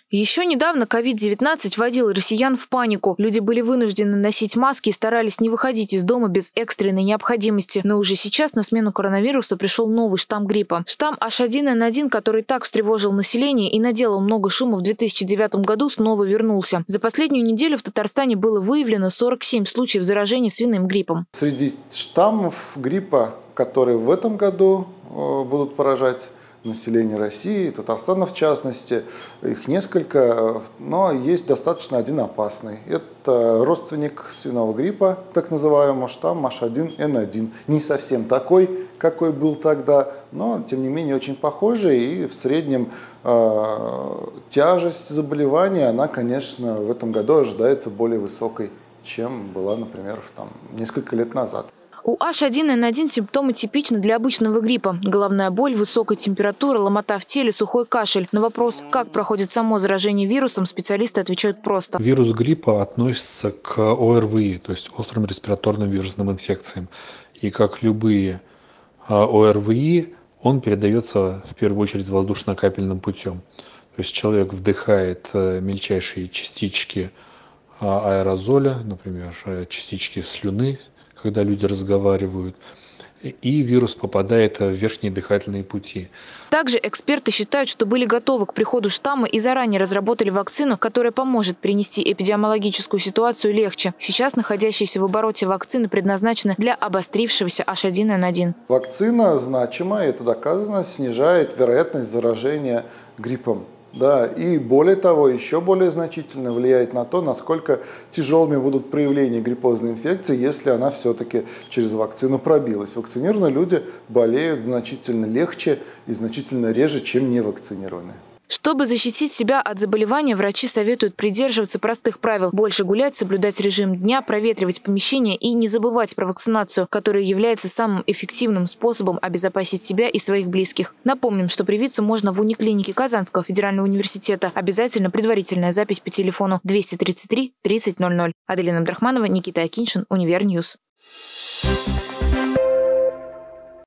Еще недавно COVID-19 вводил россиян в панику. Люди были вынуждены носить маски и старались не выходить из дома без экстренной необходимости. Но уже сейчас на смену коронавирусу пришел новый штамм гриппа. Штамм H1N1, который так встревожил население и наделал много шума в 2009 году, снова вернулся. За последнюю неделю в Татарстане было выявлено 47 случаев заражения свиным гриппом. Среди штаммов гриппа, которые в этом году будут поражать население России, Татарстана в частности, их несколько, но есть достаточно один опасный. Это родственник свиного гриппа, так называемый штамм H1N1. Не совсем такой, какой был тогда, но тем не менее очень похожий, и в среднем тяжесть заболевания, она, конечно, в этом году ожидается более высокой, чем была, например, несколько лет назад. У H1N1 симптомы типичны для обычного гриппа. Головная боль, высокая температура, ломота в теле, сухой кашель. На вопрос, как проходит само заражение вирусом, специалисты отвечают просто. Вирус гриппа относится к ОРВИ, то есть острым респираторным вирусным инфекциям. И как любые ОРВИ, он передается в первую очередь воздушно-капельным путем. То есть человек вдыхает мельчайшие частички аэрозоля, например, частички слюны, когда люди разговаривают, и вирус попадает в верхние дыхательные пути. Также эксперты считают, что были готовы к приходу штамма и заранее разработали вакцину, которая поможет перенести эпидемиологическую ситуацию легче. Сейчас находящиеся в обороте вакцины предназначены для обострившегося H1N1. Вакцина значимо, это доказано, снижает вероятность заражения гриппом. Да, и более того, еще более значительно влияет на то, насколько тяжелыми будут проявления гриппозной инфекции, если она все-таки через вакцину пробилась. Вакцинированные люди болеют значительно легче и значительно реже, чем невакцинированные. Чтобы защитить себя от заболевания, врачи советуют придерживаться простых правил: больше гулять, соблюдать режим дня, проветривать помещение и не забывать про вакцинацию, которая является самым эффективным способом обезопасить себя и своих близких. Напомним, что привиться можно в униклинике Казанского федерального университета. Обязательно предварительная запись по телефону 233 30 00. Аделина Абдрахманова, Никита Акиньшин, Универньюз.